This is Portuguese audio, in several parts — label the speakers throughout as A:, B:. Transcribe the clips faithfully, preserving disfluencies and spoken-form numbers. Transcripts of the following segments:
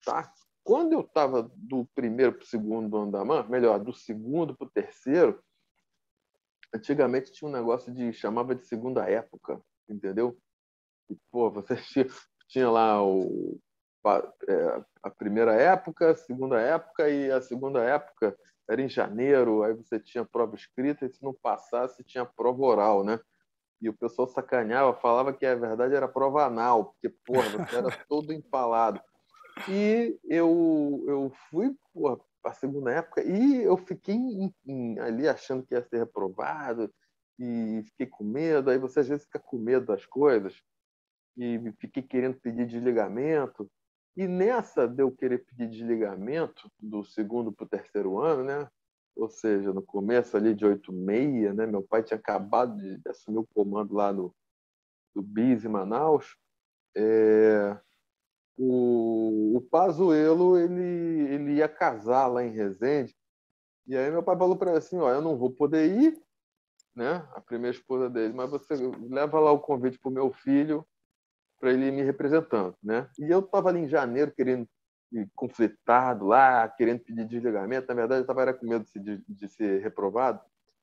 A: tá? Quando eu estava do primeiro para o segundo andamento, melhor, do segundo para o terceiro, antigamente tinha um negócio de chamava de segunda época, entendeu? E, pô, você tinha, tinha lá o, é, a primeira época, a segunda época, e a segunda época era em janeiro, aí você tinha prova escrita, e se não passasse, tinha prova oral, né? E o pessoal sacaneava, falava que a verdade era prova anal, porque, porra, você era todo empalado. E eu, eu fui para a segunda época e eu fiquei em, em, ali achando que ia ser reprovado e fiquei com medo. Aí você às vezes fica com medo das coisas e fiquei querendo pedir desligamento. E nessa de eu querer pedir desligamento do segundo para o terceiro ano, né? Ou seja, no começo ali de oito e meia, né? Meu pai tinha acabado de assumir o comando lá no, do BIS em Manaus. É, o, o Pazuello ele, ele ia casar lá em Resende. E aí meu pai falou para ele assim, ó, eu não vou poder ir, né? A primeira esposa dele, mas você leva lá o convite para o meu filho para ele ir me representando, né? E eu estava ali em janeiro querendo conflitado lá, querendo pedir desligamento. Na verdade, eu estava com medo de, de ser reprovado.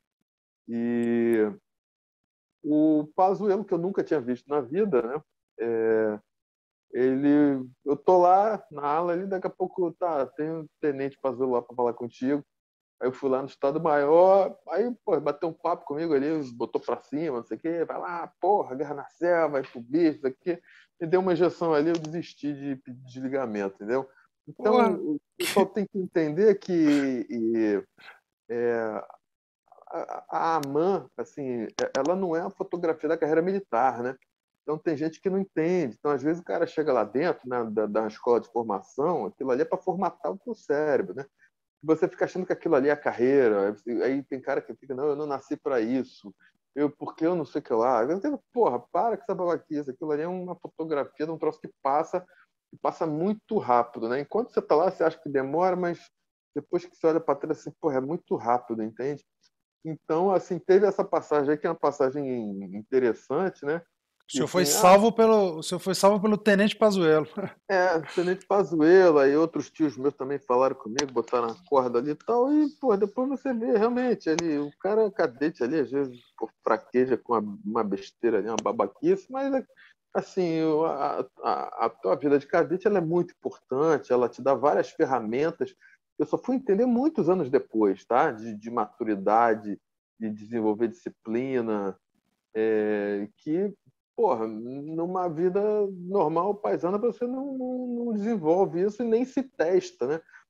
A: E o Pazuello, que eu nunca tinha visto na vida, né? É, ele, eu tô lá na ala ali, daqui a pouco tá, tem um tenente Pazuello lá para falar contigo. Aí eu fui lá no Estado Maior, aí, pô, bateu um papo comigo ali, botou pra cima, não sei o quê, vai lá, porra, guerra na selva, vai pro bicho, isso aqui. Me deu uma injeção ali, eu desisti de pedir desligamento, entendeu? Então,
B: Porra.
A: o pessoal tem que entender que e, é, a, a AMAN, assim, ela não é a fotografia da carreira militar, né? Então tem gente que não entende. Então, às vezes, o cara chega lá dentro, né, da, da escola de formação, aquilo ali é para formatar o teu cérebro, né? Você fica achando que aquilo ali é a carreira. Aí tem cara que fica, não, eu não nasci para isso. Eu, porque eu não sei o que lá. Eu digo, porra, para com essa babaquice. Aquilo ali é uma fotografia de um troço que passa, que passa muito rápido, né? Enquanto você está lá, você acha que demora, mas depois que você olha para trás, assim, porra, é muito rápido, entende? Então, assim, teve essa passagem aí, que é uma passagem interessante, né?
B: O
A: E
B: senhor foi
A: assim, ah,
B: salvo pelo, o senhor foi salvo pelo Tenente Pazuello.
A: é, Tenente Pazuello e outros tios meus também falaram comigo, botaram a corda ali e tal, e, pô, depois você vê, realmente, ali, o cara cadete ali, às vezes, pô, fraqueja com uma, uma besteira ali, uma babaquice, mas, assim, a, a, a tua vida de cadete, ela é muito importante, ela te dá várias ferramentas. Eu só fui entender muitos anos depois, tá? De, de maturidade, de desenvolver disciplina, é, que, porra, numa vida normal, paisana, você não, não, não desenvolve isso e nem se testa, né?